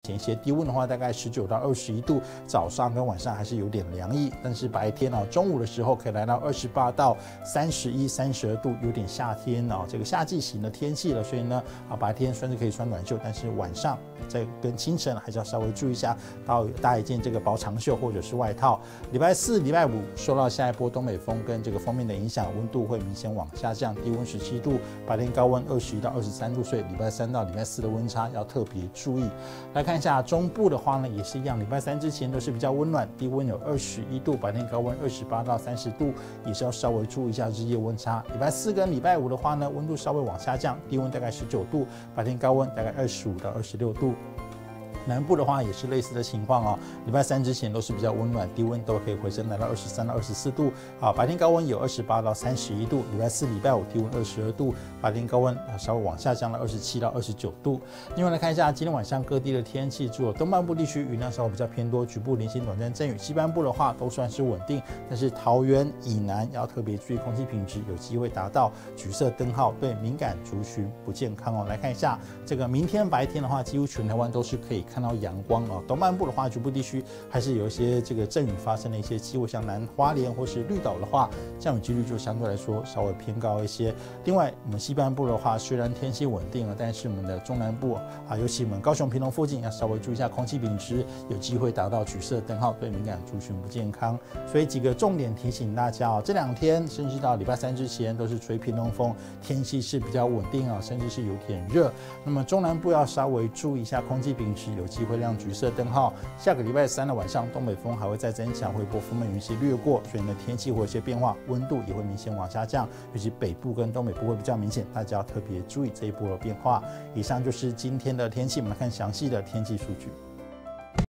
前些低温的话大概19到21度，早上跟晚上还是有点凉意，但是白天中午的时候可以来到28到31、32度，有点夏天这个夏季型的天气了，所以呢白天算是可以穿短袖，但是晚上在跟清晨还是要稍微注意一下，搭一件这个薄长袖或者是外套。礼拜四、礼拜五受到下一波东北风跟这个锋面的影响，温度会明显往下降，低温17度，白天高温21到23度，所以礼拜三到礼拜四的温差要特别注意。来看一下中部的话呢，也是一样，礼拜三之前都是比较温暖，低温有21度，白天高温28到30度，也是要稍微注意一下日夜温差。礼拜四跟礼拜五的话呢，温度稍微往下降，低温大概19度，白天高温大概25到26度。南部的话也是类似的情况礼拜三之前都是比较温暖，低温都可以回升来到23到24度白天高温有28到31度。礼拜四、礼拜五低温22度，白天高温稍微往下降了27到29度。另外来看一下今天晚上各地的天气，除了东半部地区云量稍微比较偏多，局部零星短暂阵雨，西半部的话都算是稳定，但是桃园以南要特别注意空气品质，有机会达到橘色灯号，对敏感族群不健康来看一下这个明天白天的话，几乎全台湾都是可以看到阳光东半部的话，局部地区还是有一些这个阵雨发生的一些机会，像南花莲或是绿岛的话，降雨几率就相对来说稍微偏高一些。另外，我们西半部的话，虽然天气稳定了，但是我们的中南部尤其我们高雄、屏东附近要稍微注意一下空气品质，有机会达到橘色灯号，对敏感族群不健康。所以几个重点提醒大家这2天甚至到礼拜三之前都是吹偏东风，天气是比较稳定甚至是有点热。那么中南部要稍微注意一下空气品质，有机会亮橘色灯号。下个礼拜三的晚上，东北风还会再增强，会一波锋面云系掠过，所以呢天气会有些变化，温度也会明显往下降，尤其北部跟东北部会比较明显，大家要特别注意这一波的变化。以上就是今天的天气，我们来看详细的天气数据。